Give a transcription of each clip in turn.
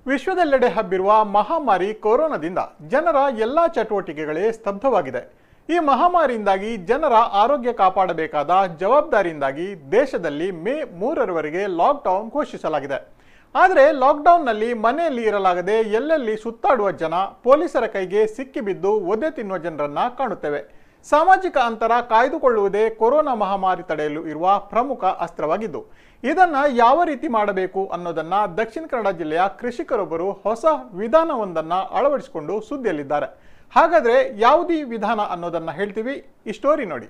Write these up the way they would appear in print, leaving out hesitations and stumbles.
ವಿಶ್ವದೆಲ್ಲೆಡೆ ಹಬ್ಬಿರುವ ಮಹಾಮಾರಿ ಕೊರೋನಾದಿಂದ ಜನರ ಎಲ್ಲ ಚಟುವಟಿಕೆಗಳೇ ಸ್ತಬ್ಧವಾಗಿದೆ. ಈ ಮಹಾಮಾರಿಯಿಂದಾಗಿ ಜನರ ಆರೋಗ್ಯ ಕಾಪಾಡಬೇಕಾದ ಜವಾಬ್ದಾರಿಯಿಂದಾಗಿ ದೇಶದಲ್ಲಿ ಮೇ 3ರವರೆಗೆ ಲಾಕ್ಡೌನ್ ಘೋಷಿಸಲಾಗಿದೆ. ಆದರೆ ಲಾಕ್ಡೌನ್ನಲ್ಲಿ ಮನೆಯಲ್ಲಿ ಇರಲಾಗದೆ ಎಲ್ಲೆಲ್ಲಿ ಸುತ್ತಾಡುವ ಜನ ಪೊಲೀಸರ ಕೈಗೆ ಸಿಕ್ಕಿಬಿದ್ದು ಒದೆ ತಿನ್ನುವ ಜನರನ್ನ ಕಾಣುತ್ತೇವೆ. ಸಾಮಾಜಿಕ ಅಂತರ ಕಾಯ್ದುಕೊಳ್ಳುವುದೇ ಕೊರೋನಾ ಮಹಾಮಾರಿ ತಡೆಯಲು ಇರುವ ಪ್ರಮುಖ ಅಸ್ತ್ರವಾಗಿದ್ದು, ಇದನ್ನ ಯಾವ ರೀತಿ ಮಾಡಬೇಕು ಅನ್ನೋದನ್ನ ದಕ್ಷಿಣ ಕನ್ನಡ ಜಿಲ್ಲೆಯ ಕೃಷಿಕರೊಬ್ಬರು ಹೊಸ ವಿಧಾನವೊಂದನ್ನ ಅಳವಡಿಸಿಕೊಂಡು ಸುದ್ದಿಯಲ್ಲಿದ್ದಾರೆ. ಹಾಗಾದ್ರೆ ಯಾವುದೀ ವಿಧಾನ ಅನ್ನೋದನ್ನ ಹೇಳ್ತೀವಿ, ಈ ಸ್ಟೋರಿ ನೋಡಿ.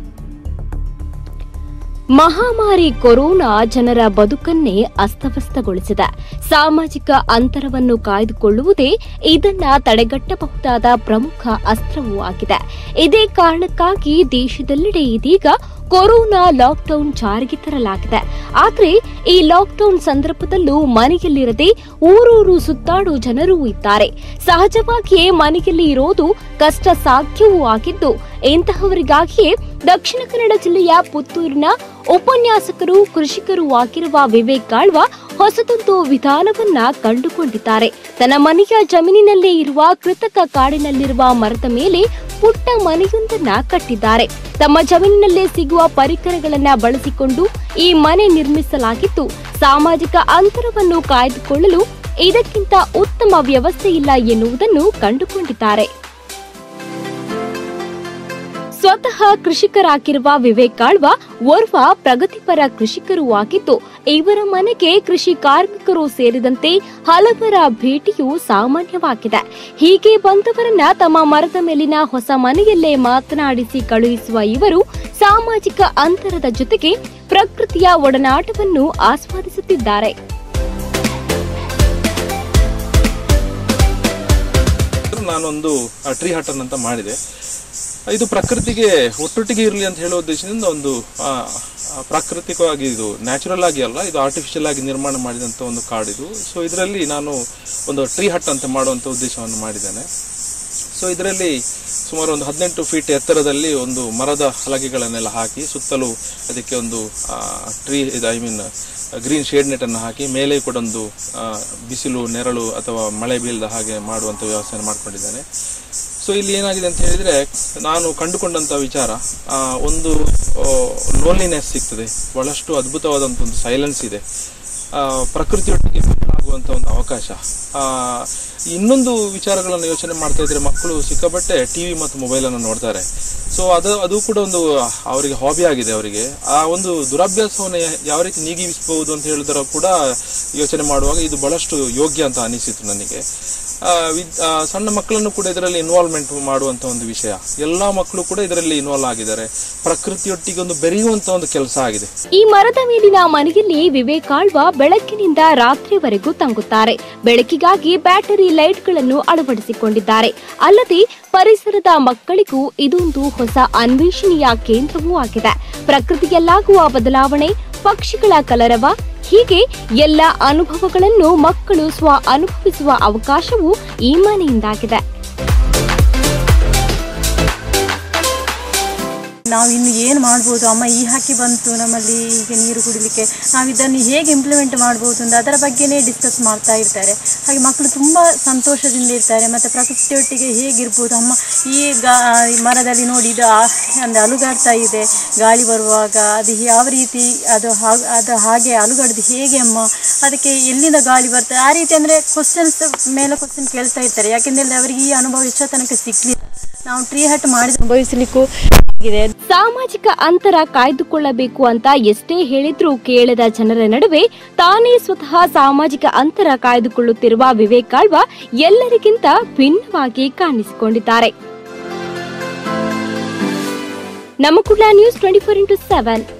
ಮಹಾಮಾರಿ ಕೊರೋನಾ ಜನರ ಬದುಕನ್ನೇ ಅಸ್ತವ್ಯಸ್ತಗೊಳಿಸಿದೆ. ಸಾಮಾಜಿಕ ಅಂತರವನ್ನು ಕಾಯ್ದುಕೊಳ್ಳುವುದೇ ಇದನ್ನ ತಡೆಗಟ್ಟಬಹುದಾದ ಪ್ರಮುಖ ಅಸ್ತ್ರವೂ ಆಗಿದೆ. ಇದೇ ಕಾರಣಕ್ಕಾಗಿ ದೇಶದೆಲ್ಲೆಡೆ ಇದೀಗ ಕೊರೋನಾ ಲಾಕ್ಡೌನ್ ಜಾರಿಗೆ ತರಲಾಗಿದೆ. ಆದರೆ ಈ ಲಾಕ್ಡೌನ್ ಸಂದರ್ಭದಲ್ಲೂ ಮನೆಯಲ್ಲಿರದೆ ಊರೂರು ಸುತ್ತಾಡೋ ಜನರೂ ಇದ್ದಾರೆ. ಸಹಜವಾಗಿಯೇ ಮನೆಯಲ್ಲಿ ಇರೋದು ಕಷ್ಟ ಸಾಧ್ಯವೂ ಆಗಿದ್ದು, ಇಂತಹವರಿಗಾಗಿಯೇ ದಕ್ಷಿಣ ಕನ್ನಡ ಜಿಲ್ಲೆಯ ಪುತ್ತೂರಿನ ಉಪನ್ಯಾಸಕರು ಕೃಷಿಕರು ಆಗಿರುವ ವಿವೇಕ್ ಗಾಳ್ವ ಹೊಸದೊಂದು ವಿಧಾನವನ್ನ ಕಂಡುಕೊಂಡಿದ್ದಾರೆ. ತನ್ನ ಮನೆಯ ಜಮೀನಿನಲ್ಲೇ ಇರುವ ಕೃತಕ ಕಾಡಿನಲ್ಲಿರುವ ಮರದ ಮೇಲೆ ಪುಟ್ಟ ಮನೆಯೊಂದನ್ನ ಕಟ್ಟಿದ್ದಾರೆ. ತಮ್ಮ ಜಮೀನಿನಲ್ಲೇ ಸಿಗುವ ಪರಿಕರಗಳನ್ನ ಬಳಸಿಕೊಂಡು ಈ ಮನೆ ನಿರ್ಮಿಸಲಾಗಿದ್ದು, ಸಾಮಾಜಿಕ ಅಂತರವನ್ನು ಕಾಯ್ದುಕೊಳ್ಳಲು ಇದಕ್ಕಿಂತ ಉತ್ತಮ ವ್ಯವಸ್ಥೆ ಇಲ್ಲ ಎನ್ನುವುದನ್ನು ಕಂಡುಕೊಂಡಿದ್ದಾರೆ. ಸ್ವತಃ ಕೃಷಿಕರಾಗಿರುವ ವಿವೇಕ್ ಗಾಳ್ವ ಓರ್ವ ಪ್ರಗತಿಪರ ಕೃಷಿಕರೂ ಆಗಿದ್ದು, ಇವರ ಮನೆಗೆ ಕೃಷಿ ಕಾರ್ಮಿಕರು ಸೇರಿದಂತೆ ಹಲವರ ಭೇಟಿಯೂ ಸಾಮಾನ್ಯವಾಗಿದೆ. ಹೀಗೆ ಬಂದವರನ್ನ ತಮ್ಮ ಮರದ ಮೇಲಿನ ಹೊಸ ಮನೆಯಲ್ಲೇ ಮಾತನಾಡಿಸಿ ಕಳುಹಿಸುವ ಇವರು ಸಾಮಾಜಿಕ ಅಂತರದ ಜೊತೆಗೆ ಪ್ರಕೃತಿಯ ಒಡನಾಟವನ್ನು ಆಸ್ವಾದಿಸುತ್ತಿದ್ದಾರೆ. ನಾನೊಂದು ಟ್ರೀ ಹಟನ್ ಅಂತ ಮಾಡಿದೆ. ಇದು ಪ್ರಕೃತಿಗೆ ಒಟ್ಟೊಟ್ಟಿಗೆ ಇರಲಿ ಅಂತ ಹೇಳೋ ಉದ್ದೇಶದಿಂದ ಒಂದು ಪ್ರಾಕೃತಿಕವಾಗಿ, ಇದು ನ್ಯಾಚುರಲ್ ಆಗಿ ಅಲ್ಲ, ಇದು ಆರ್ಟಿಫಿಷಿಯಲ್ ಆಗಿ ನಿರ್ಮಾಣ ಮಾಡಿದಂಥ ಒಂದು ಕಾಡಿದು. ಸೊ ಇದರಲ್ಲಿ ನಾನು ಒಂದು ಟ್ರೀ ಹಟ್ ಅಂತ ಮಾಡುವಂಥ ಉದ್ದೇಶವನ್ನು ಮಾಡಿದ್ದೇನೆ. ಸೊ ಇದರಲ್ಲಿ ಸುಮಾರು ಒಂದು 18 ಫೀಟ್ ಎತ್ತರದಲ್ಲಿ ಒಂದು ಮರದ ಹಲಗೆಗಳನ್ನೆಲ್ಲ ಹಾಕಿ ಸುತ್ತಲೂ ಅದಕ್ಕೆ ಒಂದು ಗ್ರೀನ್ ಶೇಡ್ ನೆಟ್ ಅನ್ನು ಹಾಕಿ ಮೇಲೆ ಕೂಡ ಒಂದು ಬಿಸಿಲು ನೆರಳು ಅಥವಾ ಮಳೆ ಬೀಳದ ಹಾಗೆ ಮಾಡುವಂಥ ವ್ಯವಸ್ಥೆಯನ್ನು ಮಾಡ್ಕೊಂಡಿದ್ದೇನೆ. ಸೊ ಇಲ್ಲಿ ಏನಾಗಿದೆ ಅಂತ ಹೇಳಿದ್ರೆ, ನಾನು ಕಂಡುಕೊಂಡಂತ ವಿಚಾರ, ಒಂದು ಲೋನ್ಲಿನೆಸ್ ಸಿಗ್ತದೆ, ಬಹಳಷ್ಟು ಅದ್ಭುತವಾದಂಥ ಒಂದು ಸೈಲೆನ್ಸ್ ಇದೆ, ಪ್ರಕೃತಿಯೊಟ್ಟಿಗೆ ಆಗುವಂತ ಒಂದು ಅವಕಾಶ. ಇನ್ನೊಂದು ವಿಚಾರಗಳನ್ನು ಯೋಚನೆ ಮಾಡ್ತಾ ಇದ್ರೆ, ಮಕ್ಕಳು ಸಿಕ್ಕಾಪಟ್ಟೆ ಟಿವಿ ಮತ್ತು ಮೊಬೈಲ್ ಅನ್ನು ನೋಡ್ತಾರೆ. ಸೊ ಅದು ಕೂಡ ಒಂದು ಅವರಿಗೆ ಹಾಬಿ ಆಗಿದೆ. ಅವರಿಗೆ ಆ ಒಂದು ದುರಭ್ಯಾಸವನ್ನು ಯಾವ ರೀತಿ ನೀಗಿಸಬಹುದು ಅಂತ ಹೇಳಿದ್ರೆ ಕೂಡ ಯೋಚನೆ ಮಾಡುವಾಗ ಇದು ಬಹಳಷ್ಟು ಯೋಗ್ಯ ಅಂತ ಅನಿಸಿತು ನನಗೆ. ಸಣ್ಣ ಮಕ್ಕಳನ್ನು ಕೂಡ ಇದರಲ್ಲಿ ಇನ್ವಾಲ್ವ್ಮೆಂಟ್ ಮಾಡುವಂತ ಒಂದು ವಿಷಯ. ಎಲ್ಲಾ ಮಕ್ಕಳು ಕೂಡ ಇದರಲ್ಲಿ ಇನ್ವಾಲ್ವ್ ಆಗಿದ್ದಾರೆ. ಪ್ರಕೃತಿಯೊಟ್ಟಿಗೆ ಒಂದು ಬೆರೆಯುವಂತ ಒಂದು ಕೆಲಸ ಆಗಿದೆ. ಈ ಮರದ ಮೇಲಿನ ಮನೆಯಲ್ಲಿ ವಿವೇಕ್ ಗಾಳ್ವ ಬೆಳಕಿನಿಂದ ರಾತ್ರಿವರೆಗೂ ತಂಗುತ್ತಾರೆ. ಬೆಳಕಿಗಾಗಿ ಬ್ಯಾಟರಿ ಲೈಟ್ಗಳನ್ನು ಅಳವಡಿಸಿಕೊಂಡಿದ್ದಾರೆ. ಅಲ್ಲದೆ ಪರಿಸರದ ಮಕ್ಕಳಿಗೂ ಇದೊಂದು ಹೊಸ ಅನ್ವೇಷಣೆಯ ಕೇಂದ್ರವೂ ಆಗಿದೆ. ಪ್ರಕೃತಿಯಲ್ಲಾಗುವ ಬದಲಾವಣೆ, ಪಕ್ಷಿಗಳ ಕಲರವ, ಹೀಗೆ ಎಲ್ಲ ಅನುಭವಗಳನ್ನು ಮಕ್ಕಳು ಅನುಭವಿಸುವ ಅವಕಾಶವೂ ಈ ಮನೆಯಿಂದಾಗಿದೆ. ನಾವು ಇನ್ನು ಏನು ಮಾಡ್ಬೋದು, ಅಮ್ಮ ಈ ಹಾಕಿ ಬಂತು ನಮ್ಮಲ್ಲಿ ಹೀಗೆ ನೀರು ಕುಡಿಲಿಕ್ಕೆ, ನಾವು ಇದನ್ನು ಹೇಗೆ ಇಂಪ್ಲಿಮೆಂಟ್ ಮಾಡ್ಬೋದು ಅಂತ ಅದರ ಬಗ್ಗೆನೇ ಡಿಸ್ಕಸ್ ಮಾಡ್ತಾ ಇರ್ತಾರೆ. ಹಾಗೆ ಮಕ್ಕಳು ತುಂಬ ಸಂತೋಷದಿಂದ ಇರ್ತಾರೆ. ಮತ್ತು ಪ್ರಕೃತಿಯೊಟ್ಟಿಗೆ ಹೇಗಿರ್ಬೋದು, ಅಮ್ಮ ಈ ಮರದಲ್ಲಿ ನೋಡಿ ಇದು ಅಂದರೆ ಅಲುಗಾಡ್ತಾ ಇದೆ ಗಾಳಿ ಬರುವಾಗ, ಅದು ಯಾವ ರೀತಿ ಅದು ಹಾಗೆ ಅಲುಗಾಡೋದು ಹೇಗೆ ಅಮ್ಮ, ಅದಕ್ಕೆ ಎಲ್ಲಿಂದ ಗಾಳಿ ಬರ್ತದೆ, ಆ ರೀತಿ ಅಂದರೆ ಕ್ವಶನ್ಸ್ ಮೇಲೆ ಕ್ವಶನ್ ಕೇಳ್ತಾ ಇರ್ತಾರೆ. ಯಾಕೆಂದರೆ ಅವರಿಗೆ ಈ ಅನುಭವ ಎಷ್ಟೋ ತನಕ ಸಿಕ್ಕಲಿಲ್ಲ. ನಾವು ಟ್ರೀ ಹಟ್ ಮಾಡಿ ಅನುಭವಿಸಲಿಕ್ಕೂ ಸಾಮಾಜಿಕ ಅಂತರ ಕಾಯ್ದುಕೊಳ್ಳಬೇಕು ಅಂತ ಎಷ್ಟೇ ಹೇಳಿದ್ರೂ ಕೇಳದ ಜನರ ನಡುವೆ ತಾನೇ ಸ್ವತಃ ಸಾಮಾಜಿಕ ಅಂತರ ಕಾಯ್ದುಕೊಳ್ಳುತ್ತಿರುವ ವಿವೇಕ್ ಗಾಳ್ವ ಎಲ್ಲರಿಗಿಂತ ಭಿನ್ನವಾಗಿ ಕಾಣಿಸಿಕೊಂಡಿದ್ದಾರೆ. ನಮ್ಮ ಕುಡ್ಲ ನ್ಯೂಸ್ 24x7.